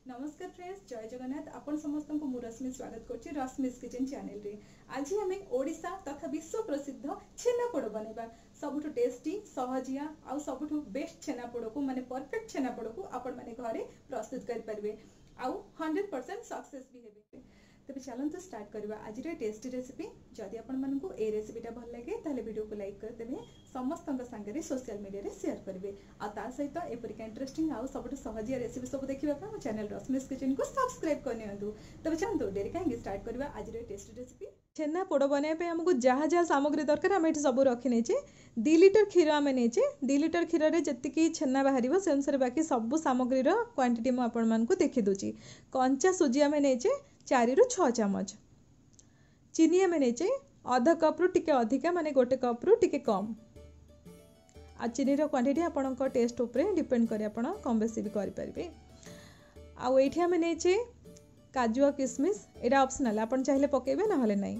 नमस्कार फ्रेंड्स, जय जगन्नाथ। आपण समस्त को मु रश्मि स्वागत करछि रश्मिस किचन चैनल रे। आज आम ओडिशा तथा विश्व प्रसिद्ध छेनापोड़ बनैबा। सबुठु टेस्टी सहजिया आउ सबुठु बेस्ट छेनापोड़ को माने परफेक्ट छेनापोड़ को आपण माने घरे प्रस्तुत कर परिबे आउ 100% सक्सेस भी हेबे। तबे चलंतु स्टार्ट करबा आज रे टेस्टी रेसिपी। जदि आपण मानकु ए रेसिपीटा भल लागे ताले वीडियो को लाइक कर देबे, समस्त संगे रे सोशल मीडिया रे शेयर करबे आ ता सहित एपरिका इंटरेस्टिंग आउ सबुठु सहजिया रेसिपी सब देखिबा पा मो चैनल रश्मिस किचन को सब्सक्राइब करनियंतु। तबे चलंतु डेरी काहे स्टार्ट करबा आज रे टेस्टी रेसिपी। छेना पोड़ बनाए पे हमको जहाँ जहाँ सामग्री दरकार आम ये सब रखी नहीं। 2 लिटर क्षीर आम नहीं 2 लिटर क्षीर में जी छेना बाहर से अनुसार बाकी सब सामग्री क्वांटिटी मुझे आपण मानकु देखी दूची। कंचा सुजी आम नहीं 4 ରୁ 6 चामच। चीनी आम नहीं आधा कप रु टिके अधिका माने 1 कप रु टिके कम। आ चीनी रो क्वांटिटी आपण टेस्ट उपरे डिपेंड करे आपण कम बेसी भी करि परिबे। आ एठी आम नहीं काजू और किशमिश एटा ऑप्शनल, आपण चाहिले पकेबे ना हले नहीं।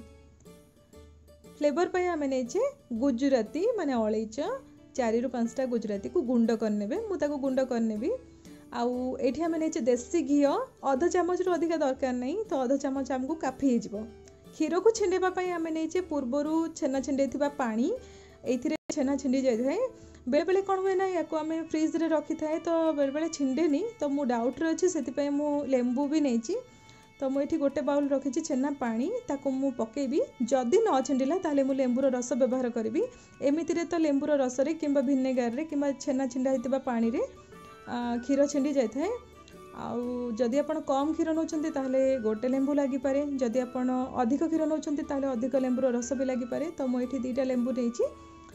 फ्लेवर पे आम नहीं गुजराती माने अलैच 4 ରୁ 5टा गुजराती को गुंड करनेबे। मु ताको गुंड करनेबी। आउ एठी आम नहीं देसी घी आधा चामच रु अधिक दरकार नहीं, तो आधा चामच आमको काफी हो जिवो। क्षीर को छिंडेबा पई आम नहीं पूर्वरु छेना छिंडेथिबा पानी एथिरे छेना छिंडी जाय थाए। बेले बेले कौन हुए ना या आम फ्रिज रे रखी थाए तो बेले बेले छिंडेनी, तो मु डाउट रे अछि सेति पई मु लेंबू भी नहीं। तो मुझे गोटे बाउल रखी छेना पानी ताको मु पकेबी। जदि न छिंडिला ताले मु लेंबूर रस व्यवहार करी। एमितिरे तो लेंबूर रस रे किंबा भिनेगार रे किंबा छेना छिंडा होइतिबा पानी रे क्षीर छिंडी जाय थाए। आउ जदि आपण कम क्षीर नौचंती ताले गोटे लेंबू लागी पारे, जदि आपण अधिक क्षीर नौचंती ताले अधिक लेंबूर रस भी लागी पारे। तो मु एठी 2टा लेंबू नेछि,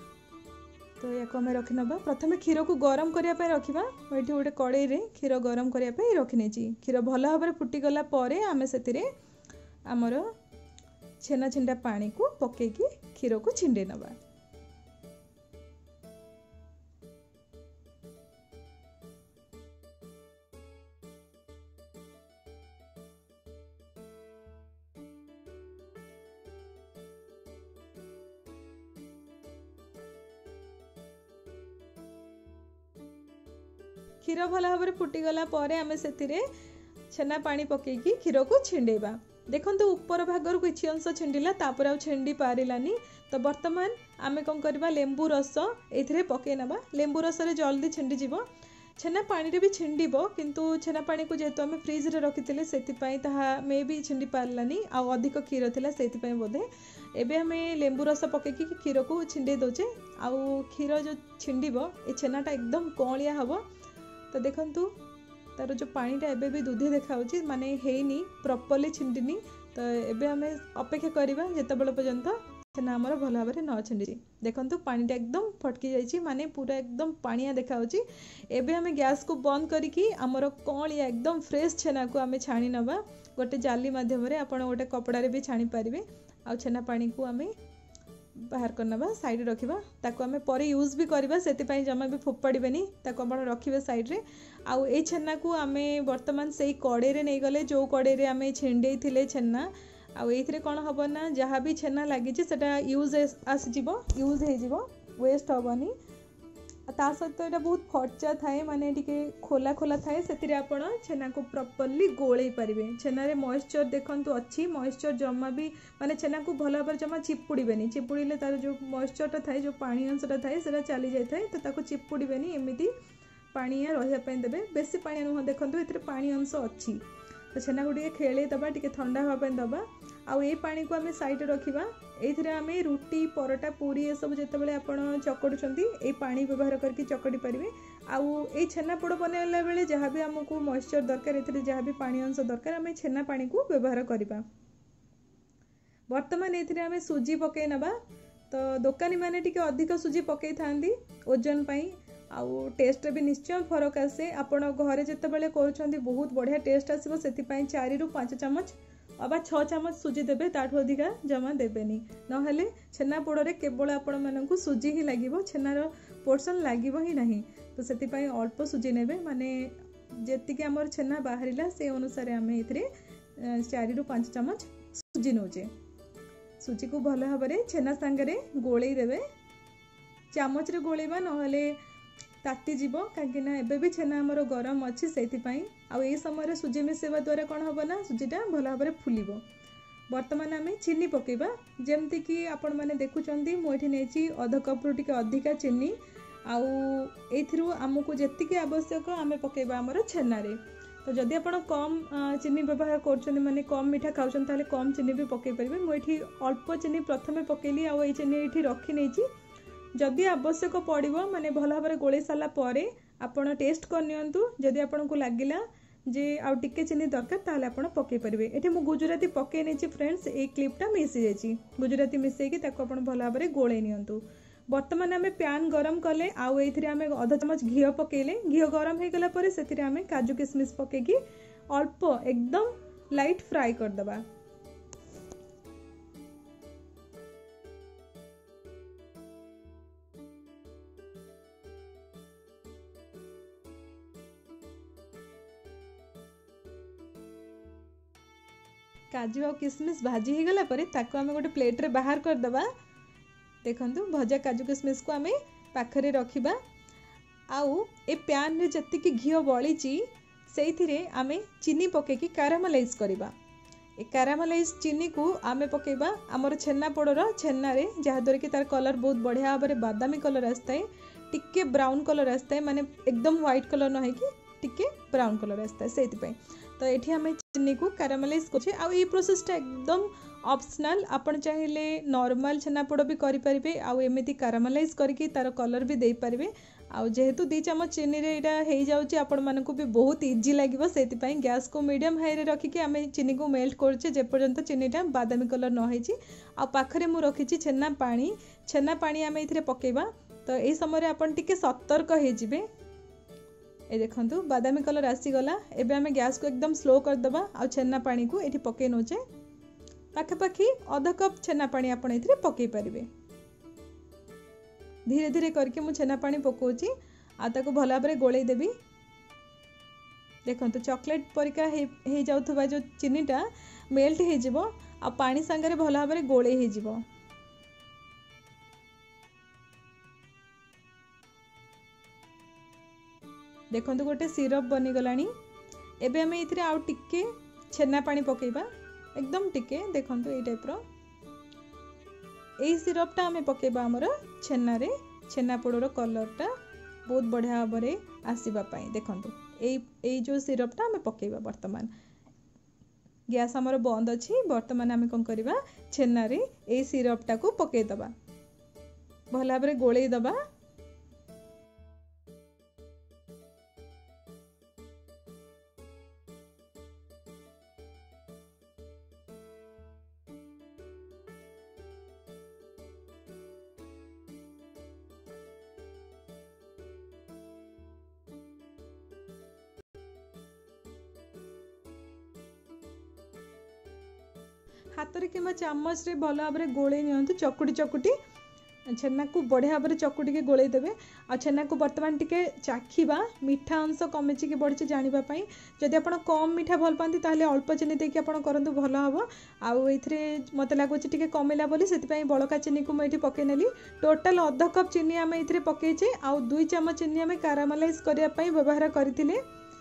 तो या आम रखी नबा। प्रथमे क्षीर को गरम करने रखा। ये गोटे कड़ई रे क्षीर गरम करने रखी नहीं। क्षीर भल भाव में फुटीगला आम से आमर छेना छिंडा पानी को पकईकी क्षीर को छिंडे नबा। क्षीर भल भाव में फुटीगला आम से छेना पानी पकईकी क्षीर को छिंडेबा। देखंतु ऊपर भागर किछि अंश छिंडिला तापर आ छिंडी पारिलानी। तो वर्तमान आम कौन करबा लेंबू रस एथिरे पकई नबा। लेंबू रस रे जल्दी छिंडी जीवो। छेना पानी रे भी छिंडीबो, किंतु छेना पानी को जेहेतु आम फ्रिज रे रखिथिले सेति पई ताहा मे भी छिंडी पारलानी। आ अधिक क्षीर थिला सेति पई बोधे एबे हमें लेंबू रस पकईकी क्षीर को छिंडे दोचे। आ क्षीर जो छिंडीबो ए छेनाटा एकदम कौलिया हबो। तो देखंतु तार जो पानीटा एबे भी दूधी देखाउची माने हेनी प्रॉपर्ली छिंडिनी। तो एबे हमें अपेक्षा करबा जेतेबेले पर्यंत छेना हमर भल भाव में न छिंडी। देखंतु पानीटा एकदम फटकी जाइची माने पूरा एकदम पानिया देखाउची। एबे हमें गैस को बंद करिकी हमर कौलिया एकदम फ्रेश छेना को हमें छाणी नबा। गोटे जाली माध्यम रे आपण गोटे कपड़ा रे भी छाणी पारिबे। आ छेना पानी को हमें बाहर करना साइड रखा। ताको आम पर यूज भी करवा, से जमा भी फोपाड़ेनि। ताको आप रखिए साइड रे। आउ ए छेना को आम वर्तमान से कड़े रे नहीं गले जो कड़े रे आम छिंडे थिले छेना। आउ एथिरे कौन हम ना जहाँ भी छेना लगी सेटा यूज आसीजिवो, यूज हो वेस्ट हेनी। ता सहित यहाँ बहुत खर्चा थाए माने टिके खोला खोला थाए। से आपण छेना को प्रॉपर्ली गोले पारे। छेना रे मॉइस्चर देखंतु अच्छी मॉइस्चर जमा भी माने छेना को भल भाव जमा चिपुड़ेनि। चिपुड़े तार जो मॉइस्चरटा थाए जो पानी अंशटा थाए सेटा चली जाए थाए। तो ताको चिपुड़ेनि, एमती पानिया रही देवे। बेसी पानी नुह, देखो ये पानी अंश अच्छी। तो छेना को खेले दबा, टिके ठंडा हाँपाई दबा। आउ ए पानी को आम साइड रखा। ये आम रुटी परोटा पूरी ये सब जितेबाला आप चकड़ुंट ये पानी व्यवहार करके चकड़ी पारे। आउ ए छेना पोड़ बनैला बेले जहाँ भी आमको मॉइस्चर दरकार ये जहाँ भी पानी अंश दरकार आम छेना पानी को व्यवहार करवा। वर्तमान ये आम सुजी पकई नबा। तो दोकानी मैंने टिके अधिक सुजी पकई थांदी ओजन पाई। आउ टेस्ट भी निश्चय फरक आसे। आपण घरे जितेबाला करुछंती बहुत बढ़िया टेस्ट आसीबो। सेतिपई 4 ରୁ 5 चामच अबा 6 चामच सुजी देबे, ताठू अधिका जमा देबेनी। नहेले छेना पोड़े केवल आपण मानकु सुजी ही लागिबो, छेनार पोर्शन लागिबो ही नहीं। तो सेतिपई अल्प सुजी नेबे, माने जेतिके हमर छेना बाहरिला से अनुसार आम एथिरे 4 ରୁ 5 चामच सुजी नौचे। सुजी को भल भाव छेना सांगरे गोले देबे। चामच रे गोलेबा नहेले ताती जीव कहीं एबे भी छेना आमर गरम अच्छी से आई समय सुजी मिसेवा द्वारा कौन हम ना सुजीटा भल भाव में फुल। बर्तमान आम चीनी पकेबा जमती कि आपण मैंने देखुं मुझे नहीं अध कप रु टिके अधिका चीनी आउ आमको जी आवश्यक आम पकेबा आमर छेनारे। तो जदि आप कम चीनी व्यवहार कर माने कम मीठा खाऊँ ताले कम चीनी भी पकई पारे। मुझे अल्प चीनी प्रथम पकेली आ चीनी ये रखी नहीं जदि आवश्यक पड़ो माने भल भाव में गोले सारा पर आपण टेस्ट करनियंतु जदि आपन को लागिला जे आउ टिके चीनी दरकार ताले आपण पकई पारे। एठी मु गुजराती पकई नहीं फ्रेंड्स ए क्लिपटा मिसी जाइए गुजराती मिसेकी ताको आपण भल भाव में गोले नियंतु। बर्तमान आम पैन गरम कले आउ एथिरे आम अध चमच घी पकेले घी गरम हो गला पर सेथिरे आम काजू किशमिश पकेकी अल्प एकदम लाइट फ्राई करदबा। काजू और किशमिश भाजी हो गला पर ताको आम गोटे प्लेट रे बाहर करदबा। देखंतु भजा काजू किशमिश को आम पाखरे रखिबा आउ ए पैन रे जतिकी घी बळी से आम चीनी पकेकी कारामलाइज करबा। ए कारामलाइज चीनी को आम पकेबा आमर छेना पोड़र छेना रे जहाद्वारा कि तार कलर बहुत बढ़िया भाव में बादामी कलर आसता है टिके ब्राउन कलर आसता है माने एकदम व्हाइट कलर न है कि टिके ब्राउन कलर आसता है से तो ये आम चीनी को कारामलाइज कर आ प्रोसेसटा एकदम ऑप्शनल आपण चाहिए नॉर्मल छेनापोड़ भी करें आमती कारामलाइज करके तार कलर भी दे पारे। आउ जेहेतु 2 चम्मच चीनी रे इटा हो जाउची आपण मानकु भी बहुत इजी लागिवो सेति पई गैस को मीडियम हाई रे रखिके आमे चीनी को मेल्ट करछे जे पर्यंत चीनीटा बादामी कलर न होईची। आ पाखरे मु रखिची छेना पानी आमे इथिरे पकेबा। तो एई समय आपण टिके सतर्क हे जिवे। ए देखंतु बादामी कलर आसी गला एबे आमे गैस को एकदम स्लो कर दबा आ छेना पानी को एठी पके नोचे पाखापाखि अध कप छेना पानी आपण इथिरे पके पारिबे। धीरे धीरे करके मु छेना पानी पकोची आ ताको भला भाव गोले देबी। देखंतु चॉकलेट परिका हे जाउथबा जो चीनीटा मेल्ट हे जिवो आ पानी संगे भला भाव गोले हे जिवो। देखंतु गोटे सिरप बनी गलानी। एबे हमें इथिरे आउ टिके छेना पानी पकेबा एकदम टिके देखंतु ए टाइप रो ए सिरपटा हमें पकेबा हमर छेना रे छेना पोड़र कलरटा बहुत बढ़िया भाव में आसीबा पई। देखंतु ए जो सिरपटा हमें पकेबा। वर्तमान गैस हमर बंद अछि। वर्तमान हमें कोन करबा छेना रे ए सिरपटा को पके दबा भला भाव गोले दबा। हाथ रे किंबा चामच रे भल भाव में गोले नियंतु चकुटी चकुटी छेना को बढ़िया भाव में चकुटी के गोले देवे। आ छेना को वर्तमान टिके चाखिबा मीठा अंश कमिची कि बढ़ी जानिबा पई। जदि आपण कम मीठा भल पाती ताले अल्प चीनी देके आपण करंतु भल हबो। आउ एथिरे मते लागुची टिके कमिला बोली सेति पई बळका चीनी को मैं पके नेली। टोटल अध कप चीनी आमे एथिरे पकेचे आउ 2 चम्मच चीनी आमे कारामलाइज करिया पई व्यवहार करथिले।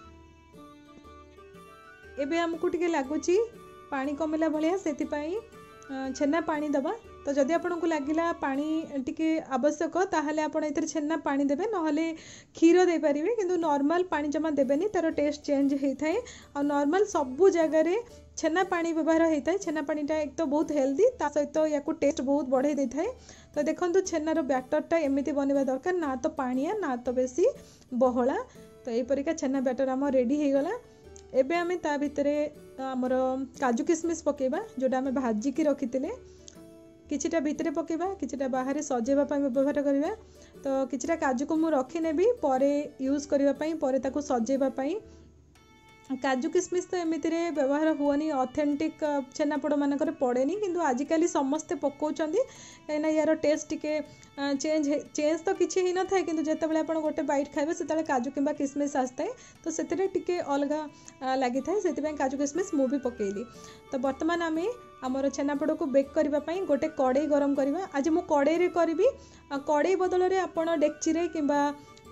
एबे हमकु टिके लागुची पानी कमिला भलिया सेति पई छेना पानी दबा। तो जदि आपन को लागिला पानी टिके आवश्यक ताहले आपन एथिरे छेना पानी देबे नहले क्षीर दे परिबे किंतु नॉर्मल पानी जमा देबेनी तार टेस्ट चेंज होई थाए। आ नॉर्मल सबु जगह रे छेना पानी व्यवहार होता है। छेना पानीटा एक तो बहुत हेल्दी ता सहित या टेस्ट बहुत बढ़े दे थाए। तो देखंतु छेनार बैटरटा एमिति बनिबा दरकार ना तो पानिया ना तो बेसी बहला। तो एई परिका छेना बैटर आम रेडी हो गला। एबे आमे ता भितरे आमर काजू किशमिश पकेबा जोटा आमे भाजिकी रखिथिले। किछिटा भितरे पकेबा किछिटा बाहर सजेबा पई व्यवहार करिबा। तो किछिटा काजू को मु रखि नेबी परे यूज करिबा पई परे ताको सजेबा पई। काजू किशमिश तो एमिति रे व्यवहार हुअनी ऑथेंटिक छेनापोड़ मानकर पड़ेनी किंतु आजिकल समस्ते पकाउछंदी कहीं यार टेस्ट टिके चेंज तो किसी ही न थाए किंतु जेतेबेले आपण गोटे बाइट खाइबे सेतेबेले काजू किंबा किशमिश आसताए तो सेतिरे टिके अलगा लागि थाए सेतिबें काजू किशमिश मु भी पकेइली। तो वर्तमान आमे आमर छेनापोड़ को बेक करबा पई गोटे कड़ाई गरम करबा। आज मु कड़ाई रे करबी। कड़ाई बदल रे आपण डेक्ची रे किंबा इडली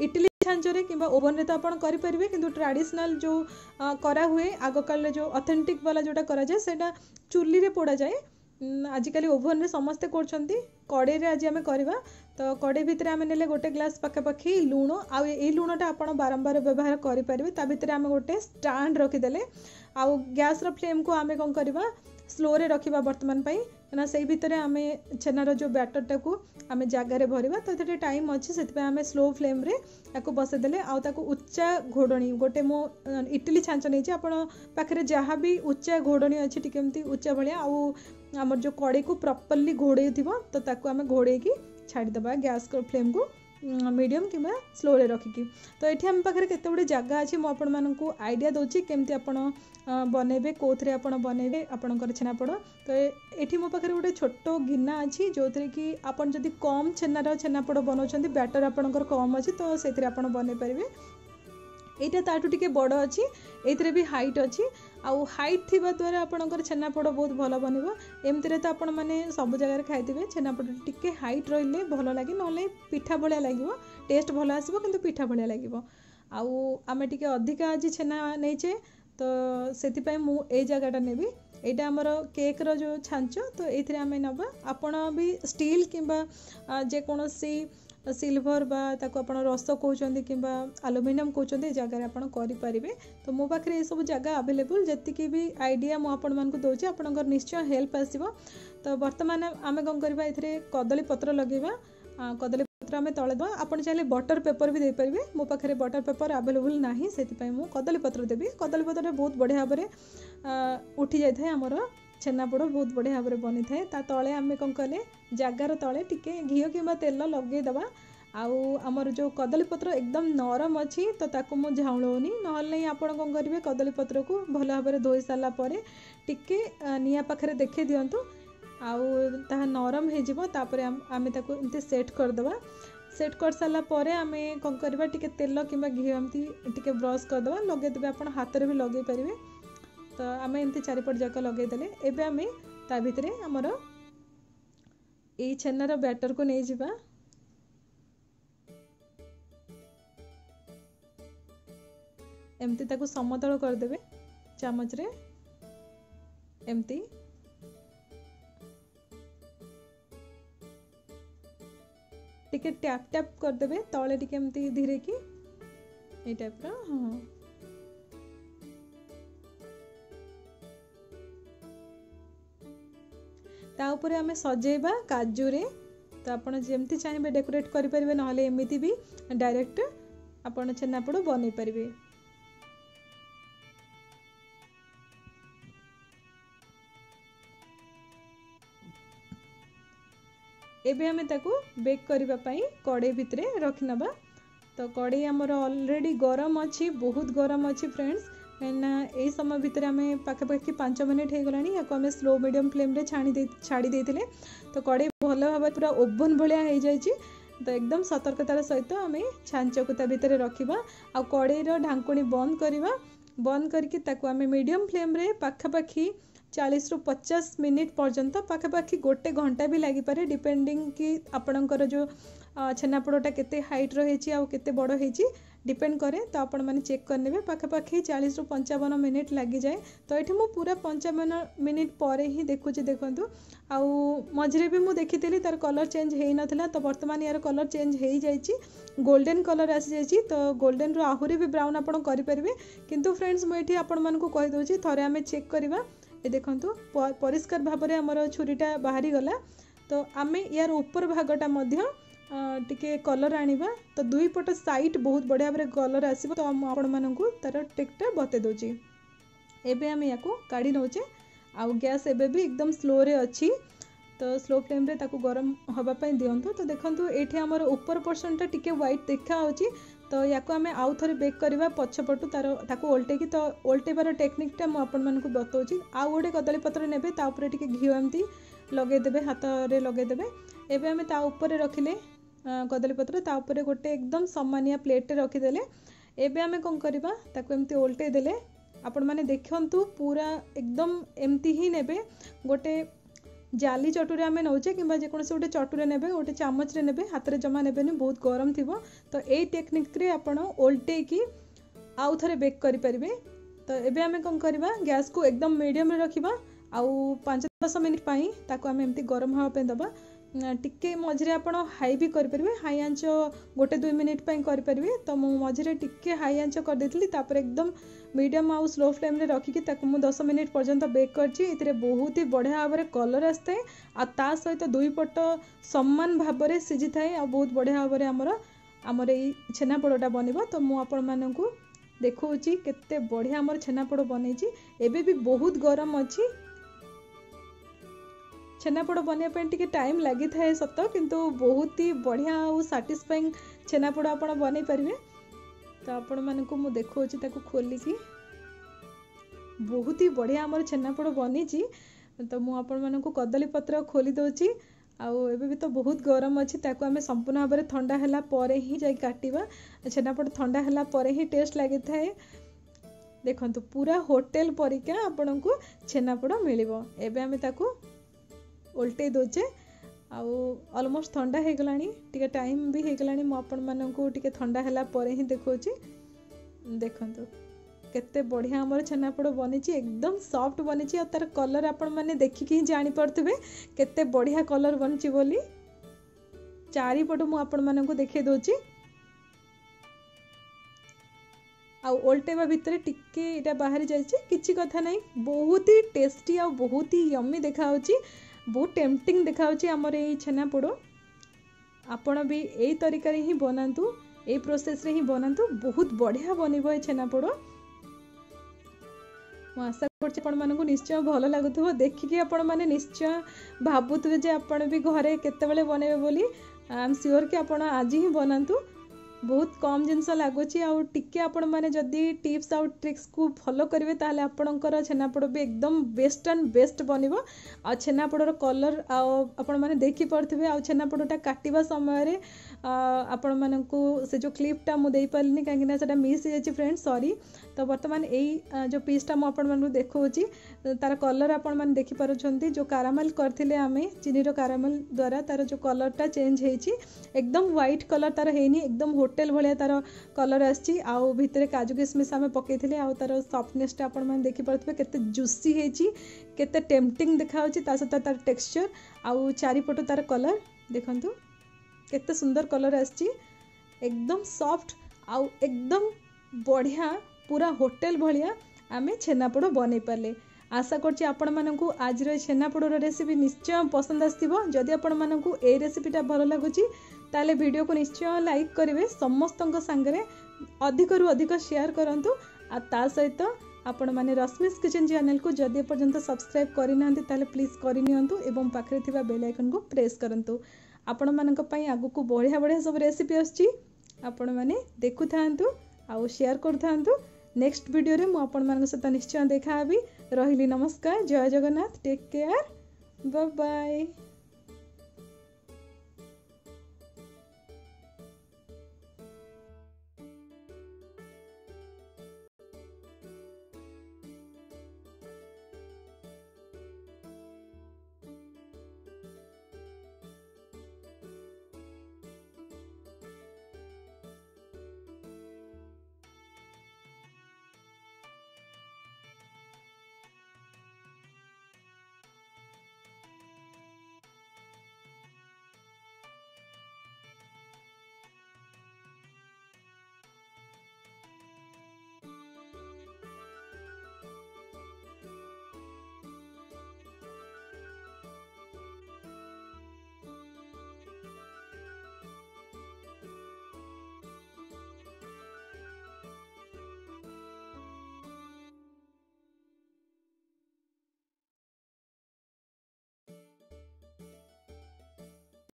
छांचरे कि ओवन तो आप करेंगे कि ट्रेडिशनल जो करा हुए आग काल जो ऑथेंटिक वाला जोटा करा जाए सेटा चुली रे पोड़ा जाए। आजिकल ओवन रे समस्ते करछंती कड़े रे आज आम करवा। तो कड़े भितर आम ने गोटे ग्लास पखापाखि लुण आउ ए लुणटा आप बारंबार व्यवहार करेंगे। ता भितर आम गोटे स्टाण्ड रखीदे आउ गैस रो फ्लेम को आम कौन करवा स्लो रे रखा बर्तमान ना से भितर आम छेनार जो बैटरटा को आम जगार भरवा। तो ये टाइम अच्छी से आम स्लो फ्लेम रे या बसईदे आउ उच्चा घोड़णी गोटे मो इडली छांच नहीं आप पाखे जहाँ भी उच्चा घोड़णी अच्छी टी उच्चा भाया आउ आमर जो कड़े को प्रॉपर्ली घोड़े थी तो ताको आम घोड़े छाड़ीदे गैस फ्लेम को मीडियम कि स्लो रे रखिकी। तो ये आम पाखे केते गुड़े जगह अच्छी मुझे आइडिया दूसरी केमती आप बनइबे कौन आप बनइबे आपंकर छेनापोड़। तो ये मो पाखे गोटे छोट गिना अच्छी जो थी कि आप जदि कम छेनार छेनापोड़ बनाऊँ बैटर आपंकर कम अच्छी तो से बनई पारे। यहाँ ताठू टिके बड़ अच्छी ये भी हाइट अच्छी आउ हाइट थिबा द्वारा आपणकर छेनापोड़ बहुत भल बनइबो। एमती तो आपण मैंने सब जगह खाइथिबे छेनापोड़ टिके हाइट रहिले भल लगे ना पिठा भलिया लागिवो टेस्ट भल आसीबो किंतु पिठा भलिया लागिवो। आउ आमे टिके अधिका आज छेना नहींचे तो सेति पय मु ए जगहटा नेबी। एटा हमर केक रो जो छांच तो एथिरे आमे नबा आपण भी स्टील किंबा जे कोनोसी सिल्वर बा ताको आपण रस कहते कि आलुमिनियम कहते जगह आप करेंगे। तो मो पाखे ये सब जगह अवेलेबल जी भी आइडिया मुझे दूसरी आपंकर निश्चय हेल्प आसो। तो बर्तमान आम कौन करवा ये कदली पत्र लगेगा कदली पत्र आम तले दवा आप चाहिए बटर पेपर भी देपारे। मो पाखे बटर पेपर अवेलेबल ना से कदली पत्र देवी। कदली पत्र बहुत बढ़िया भाव में उठी जाए आमर छेनापोड़ बहुत बढ़िया भाव में बनी थाए। ता तले आम कौन कले जगार तले टिके घी कि तेल लगेदबा आउ आमर जो कदली पत्र एकदम नरम अच्छी तो ताको मु झाउलौनी ना आपण कौन करेंगे कदली पत्र को भल भाव में धोई सारा पर टिके निया पाखे देखे दिंतु आउ ता नरम होपर आम एमती सेट करदे। सेट कर सारा पर आम कौन करवा टिके तेल कि घी एमती टिके ब्रश करदे लगेदेवे आप हाथ में भी लगे पारे। तो आम एमती चारिपट जाक लगेदेले एबे आम ता भितरे आमर ये छेनार बैटर को नहीं जावा। एमती ताको समतल करदेवे चामच रे एमती टिके टैप टैप करदेवे तले टिके एमती धीरे की ए टाइप रो। हाँ ता ऊपर आमे सजेबा काजू रे। तो आपण जेमती चाहिए डेकोरेट करें ना एमती भी डायरेक्ट आपण छेनापोड़ बनई पारे। एबे हमें ताको बेक करबा पई कड़े भितरे रखी नबा। तो कड़े आमर ऑलरेडी गरम अच्छी बहुत गरम अच्छी फ्रेंड्स कहीं यही समय भितर आम पाखापाखि 5 मिनिट हो गलानी या आम स्लो मीडियम फ्लेम रे छाड़ी देते। तो कड़े भल भाव पूरा ओवन भाया हो जाए। तो एकदम सतर्कतार सहित आम छांच को भितर रखा आ कड़ेर ढांकुणी बंद करवा। बंद करके आम मीडियम फ्लेम रे पाखापाखि 40 ରୁ 50 मिनिट पर्यंत पाखापाखि गोटे घंटा भी लगिपारे डिपेंडिंग कि आपणकर जो छेनापोड़टा केते हाइट रही आ केते बड़ होती डिपेंड करे। तो आपण मैंने चेक करने पाखापाखि 40 ରୁ 55 मिनिट लगी जाए। तो ये मुझे पूरा 55 मिनिट पर ही देखुची देखु आउ मझे भी मुझे देखी तार कलर चेंज हो नाला। तो बर्तमान यार कलर चेंज हो जाए गोल्डन कलर आसी जाइए। तो गोल्डन रू आहरी भी ब्राउन आप करेंगे किंतु फ्रेंड्स मुझे आपण मानक कहीदे थे आम चेक करवा। ये देखु परिष्कार भाव में आमर छुरीटा बाहरी गला। तो आम यार ऊपर भागटा टिके कलर आनिबा। तो दुई पट साइड बहुत बढ़िया भाव कलर आसीबो। तो आपण मानकु तार टेक्टा बते दोची। एबे आम याको काढ़ी नौचे आउ गैस एबे भी एकदम स्लो रे अच्छी। तो स्लो फ्लेम रे ताको गरम हवा पई दियंतु। तो देखंतु एठी हमर ऊपर पोर्शनटा टिके व्हाइट देखा होची। तो याको आम आउ थे बेक करवा पछपटू तार ओल्टे तो ओल्टेबार टेक्निकटा मुझे आपण मानकु बतौची। आउ गोटे कदली पत्र नेबे ता ऊपर टिके घी एमती लगेदेवे हाथ रे लगेदेवे। एबे आम ता ऊपर रखिले कदली पत्र ता ऊपर गोटे एकदम सामान्य प्लेट रखीदेले। एबे आम कौन करवा ताको एमती ओल्टे देले। आपण माने देखंतु पूरा एकदम एमती ही नेबे गोटे जाली चटुरे आम नौचे कि जेकोसी गोटे चटुरे ने गोटे चामच रे ने हाथ में जमा ने बहुत गरम थी तो यही टेक्निक रे आपण ओल्टे की आउ थे बेक करें। तो एबे आमे कौन करवा गैस को एकदम मीडियम रे रखिबा आउ 5-10 मिनिट पाई ताको आमे एमती गरम हवा पे दबा टिके मझिरे आपण हाई भी कर परिबे हाई आंच 1-2 मिनिट पाई कर परिबे। तो मु मझिरे टिके हाई आंच कर देतली तापर एकदम मीडियम आउ स्लो फ्लेम रे रखिकी ताको मु 10 मिनिट पर्यंत बेक करची। इतरे बहुत ही बढ़िया भाव कलर आसता है आ ता सहित दुई पट समान भाव में सिझी थाए आ बहुत बढ़िया भाव में आमर ये छेनापोड़टा बनिबो। तो मु आपण मानकू देखौची केते बढ़िया आमर छेनापोड़ बनेची एबे भी बहुत गरम अछि। छेनापोड़ बनवाई टिके टाइम लगी थाए सत किंतु बहुत ही बढ़िया और सैटिस्फाइंग छेनापोड़ आपण बनै परिबे। तो आपण मानकू मु देखौची ताको खोलिकी बहुत ही बढ़िया आमर छेनापोड़ बनीची। तो मु आपण मानकू कदली पत्र खोली दोची आउ एबे भी तो बहुत गरम अछि ताको आमे संपूर्ण भाव में ठंडा हैला परे ही जाई काटिबा। छेनापोड़ ठंडा हैला परे ही टेस्ट लागि थाए। देखंतु पूरा होटल परिका आपनकू छेनापोड़ मिलिबो। एबे आमे ताको उल्टे दोचे आउ ऑलमोस्ट ठंडा हो गलानी टिके टाइम भी हो गलानी मु आपण मानकू टिके ठंडा हैला परे ही देखौची। देखंतु केते बढ़िया हमर छेनापोड़ बनीची एकदम सॉफ्ट बनीची और तार कलर आपण माने देखिकी ही जानि परथबे केते बढ़िया कलर बनची बोली। चारि पटो मु आपण मानकू देखे दोची आ ओल्टेबा भितर टिके इटा बाहरी जाइछि किछि कथा नै बहुत ही टेस्टी आ बहुत ही यम्मी देखा होची बहुत टेम्पटिंग देखा होची हमर ए छेनापोड़। आपण भी एई तरीका रे ही बनांतु ए प्रोसेस रे ही बनांतु बहुत बढ़िया बनिबो ए छेनापोड़। आशा करछि आपण मानकू निश्चय भल लागुथबो देखिकी आपण माने निश्चय भाबुथबे जे आपण भी घरे केतेबेले बनेबे बोली। आई एम श्योर कि आपण आज ही बनांतु बहुत कम जिनस लगुच टिके आपण माने जदी टिप्स आउ ट्रिक्स को फॉलो करेंगे ताहले आपणकर छेनापोड़ भी एकदम बेस्ट एंड बेस्ट बनिबो। आ छेनापोड़र कलर आपण माने देखि परथिबे आ छेनापोड़टा काटिबा समय रे आपण मानकू से जो क्लिपटा मु देई पालिनी काहे कि सेटा मिस हो जाछि फ्रेंड सॉरी। तो वर्तमान एई जो पीसटा मु आपण मानकू देखौची तार कलर आपण माने देखि पारुछंती जो कारामेल करथिले आमे चीनी रो कारामेल द्वारा तार जो कलरटा चेंज हेछि एकदम व्हाइट कलर तार हेनी एकदम होटल भलिया तार कलर आछि आउ भितरे काजू किशमिश आमे पकेइथिले आउ तार सॉफ्टनेसटा आपण माने देखि पारुथबे केते जुसी हेछि केते टेम्पटिंग देखा होछि ता सता तार टेक्सचर आउ चारि पटो तार कलर देखंतु केते सुंदर कलर आछि एकदम सॉफ्ट आउ एकदम बढ़िया पूरा होटल भलिया आमे छेनापोड़ बनै पाले। आशा करछि आपण मानकू आज रे छेनापोड़र रेसिपी निश्चय पसंद आस्तिबो। जदि आपण मानकू ए रेसिपीटा भल लागुछि ताले वीडियो को निश्चय लाइक करेंगे समस्तंक संगरे अधिक रु अधिक शेयर करंतु आ ता सहित आपण माने रश्मिस किचन चैनल को जदि पर्यंत सब्सक्राइब करि नांती ताले प्लीज करि नियंतु एवं पाखरे थिबा बेल आइकन को प्रेस करंतु। आपण मानक पई आगु को बढ़िया बढ़िया सब रेसिपी आछि आपण माने देखु थांतु आ शेयर करू थांतु। नेक्स्ट वीडियो रे मु आपण मानक सहित निश्चय देखा हेबी। रहिली नमस्कार जय Jagannath take care bye bye.